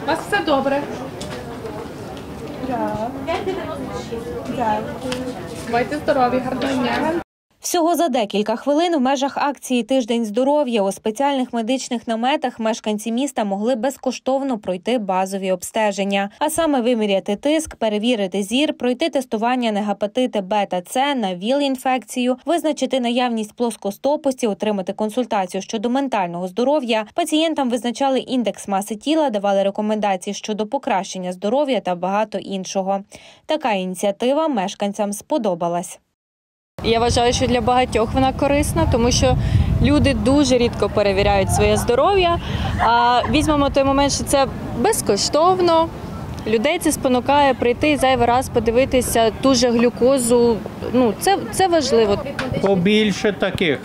У вас все добре? Дякую. Бувайте здорові, гарного дня. Всього за декілька хвилин в межах акції «Тиждень здоров'я» у спеціальних медичних наметах мешканці міста могли безкоштовно пройти базові обстеження. А саме виміряти тиск, перевірити зір, пройти тестування на гепатити Б та С, на ВІЛ-інфекцію, визначити наявність плоскостопості, отримати консультацію щодо ментального здоров'я. Пацієнтам визначали індекс маси тіла, давали рекомендації щодо покращення здоров'я та багато іншого. Така ініціатива мешканцям сподобалась. Я вважаю, що для багатьох вона корисна, тому що люди дуже рідко перевіряють своє здоров'я. А візьмемо той момент, що це безкоштовно. Людей це спонукає прийти і зайвий раз подивитися ту же глюкозу. Це важливо. Побільше таких.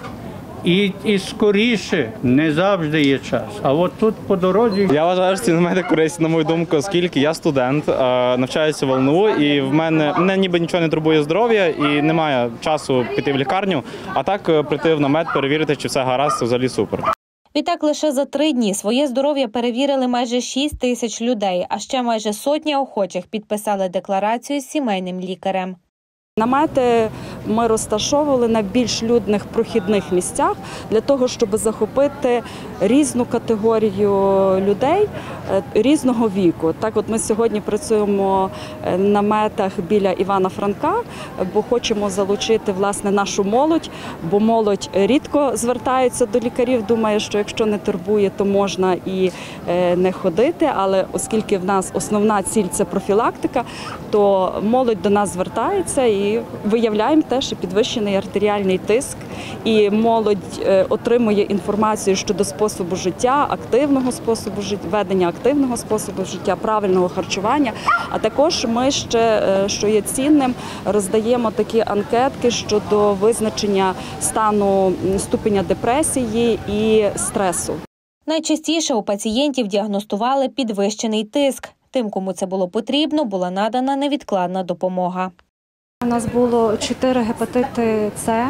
І скоріше, не завжди є час. А от тут по дорозі... Я вважаю, що ці намети корисні, на мою думку, оскільки я студент, навчаюся в ЛНУ, і мене ніби нічого не турбує здоров'я, і немає часу піти в лікарню, а так прийти в намет, перевірити, чи все гаразд, це взагалі супер. Відтак лише за 3 дні своє здоров'я перевірили майже 6 тисяч людей, а ще майже сотня охочих підписали декларацію з сімейним лікарем. Намети ми розташовували на більш людних прохідних місцях для того, щоб захопити різну категорію людей різного віку. Так от ми сьогодні працюємо в наметах біля Івана Франка, бо хочемо залучити, власне, нашу молодь, бо молодь рідко звертається до лікарів, думає, що якщо не турбує, то можна і не ходити, але оскільки в нас основна ціль – це профілактика, то молодь до нас звертається і виявляємо теж підвищений артеріальний тиск, і молодь отримує інформацію щодо способу життя, активного способу життя, ведення активного способу життя, правильного харчування. А також ми ще, що є цінним, роздаємо такі анкетки щодо визначення стану ступеня депресії і стресу. Найчастіше у пацієнтів діагностували підвищений тиск. Тим, кому це було потрібно, була надана невідкладна допомога. У нас було 4 гепатити С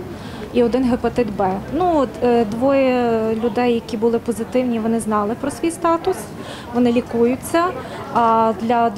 і 1 гепатит Б. 2 людей, які були позитивні, вони знали про свій статус, вони лікуються, а для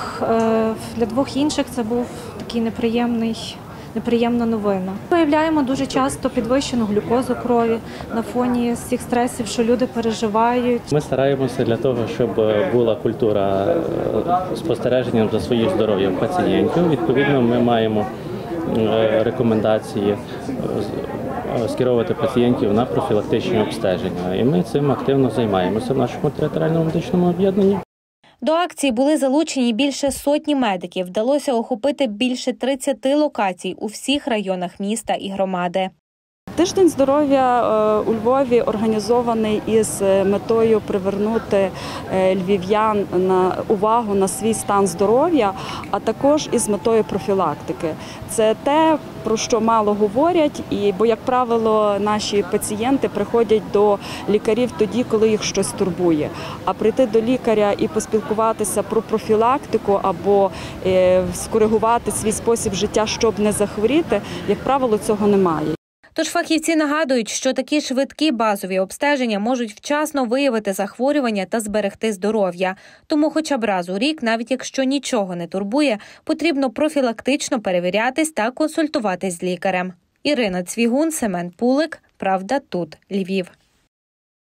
двох інших це був такий неприємна новина. Виявляємо дуже часто підвищену глюкозу крові на фоні всіх стресів, що люди переживають. Ми стараємося для того, щоб була культура спостереження за своїм здоров'ям пацієнтів. Відповідно, ми маємо рекомендації скеровувати пацієнтів на профілактичні обстеження. І ми цим активно займаємося в нашому територіальному медичному об'єднанні. До акції були залучені більше сотні медиків. Вдалося охопити більше 30 локацій у всіх районах міста і громади. Тиждень здоров'я у Львові організований із метою привернути львів'ян на увагу на свій стан здоров'я, а також із метою профілактики. Це те, про що мало говорять, бо, як правило, наші пацієнти приходять до лікарів тоді, коли їх щось турбує. А прийти до лікаря і поспілкуватися про профілактику або скоригувати свій спосіб життя, щоб не захворіти, як правило, цього немає. Тож фахівці нагадують, що такі швидкі базові обстеження можуть вчасно виявити захворювання та зберегти здоров'я. Тому хоча б раз у рік, навіть якщо нічого не турбує, потрібно профілактично перевірятись та консультуватись з лікарем. Ірина Цвігун, Семен Пулик. Правда тут, Львів.